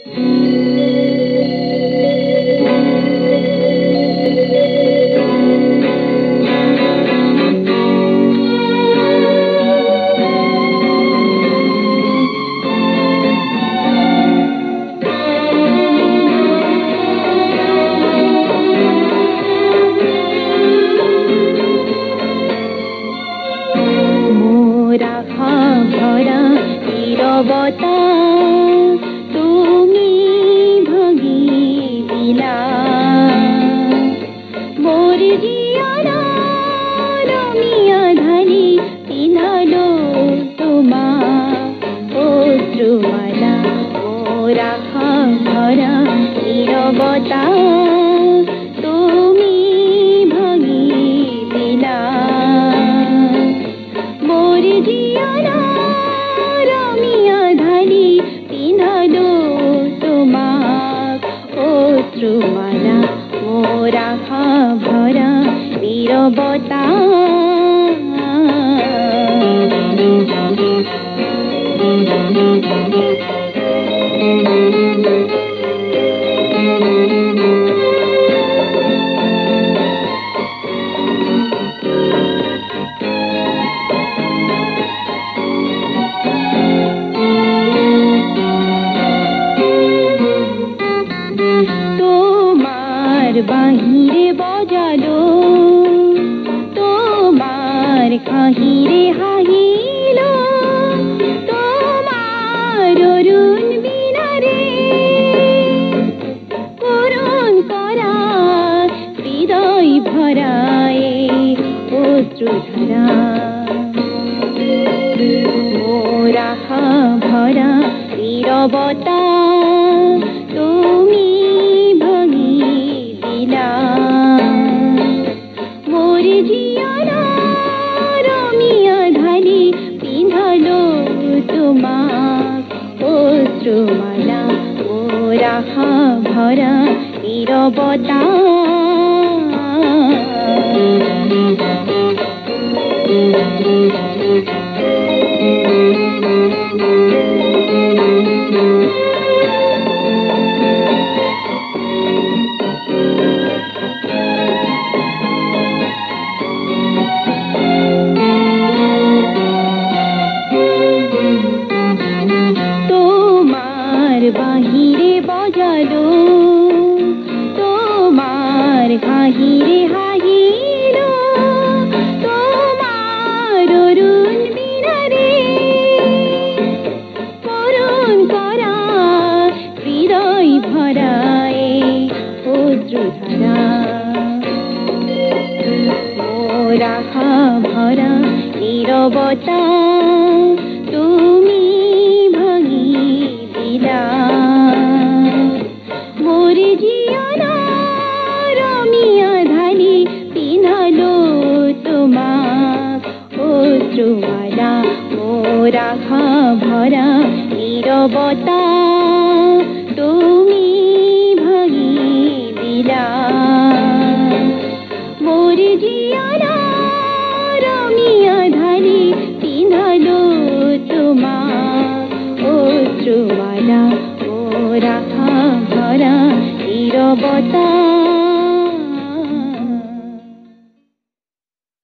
নীরবতা তুমি ভাঙিয়ে দিলা মোর জিয়ারা রমিয়া ধানি পিন্ধালো তোমার অশ্রুমালা মোর আখা ভরা নীরবতা তুমি ভাঙিয়ে দিলা মোর জিয়ারা অশ্রুমালা মোর আখা ভরা নীরবতা বাহিরে বজালো তোমার খাহিরে হাহিল তোমার অরুণ বিনারে করুণ করা হৃদয় ভরায় অশ্রুধারা মোর আখা ভরা নীরবতা তুমি মোর জিয়ারা রমিয়া ধানি পিন্ধালো তোমার অশ্রুমালা মোর আখা ভরা নীরবতা বাহিরে বজালো তোমার খাহিরে হাহিল তোমার অরুণ বিনারে করুণ করা হৃদয় ভরায় অশ্রুধারা মোর আখা ভরা নীরবতা তুমি ভাঙিয়ে দিলা মোর জিয়ারা রমিয়া ধানি পিন্ধালো তোমার অশ্রুমালা মোর আখা ভরা নীরবতা তুমি ভাঙিয়ে দিলা মোর জিয়ারা রমিয়া ধানি পিন্ধালো তোমার অশ্রুমালা মোর আখা ভরা নীরবতা।